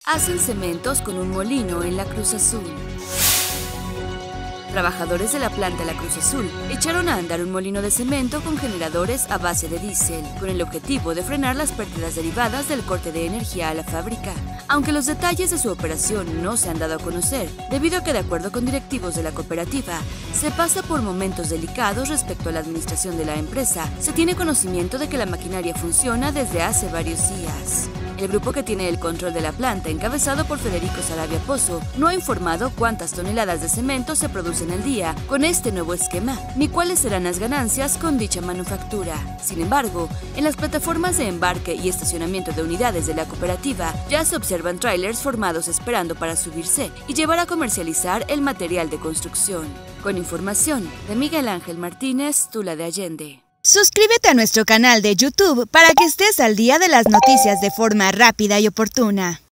Hacen cementos con un molino en la Cruz Azul. Trabajadores de la planta La Cruz Azul echaron a andar un molino de cemento con generadores a base de diésel, con el objetivo de frenar las pérdidas derivadas del corte de energía a la fábrica. Aunque los detalles de su operación no se han dado a conocer, debido a que, de acuerdo con directivos de la cooperativa, se pasa por momentos delicados respecto a la administración de la empresa, se tiene conocimiento de que la maquinaria funciona desde hace varios días. El grupo que tiene el control de la planta, encabezado por Federico Sarabia Pozo, no ha informado cuántas toneladas de cemento se producen al día con este nuevo esquema, ni cuáles serán las ganancias con dicha manufactura. Sin embargo, en las plataformas de embarque y estacionamiento de unidades de la cooperativa ya se observan tráilers formados esperando para subirse y llevar a comercializar el material de construcción. Con información de Miguel Ángel Martínez, Tula de Allende. Suscríbete a nuestro canal de YouTube para que estés al día de las noticias de forma rápida y oportuna.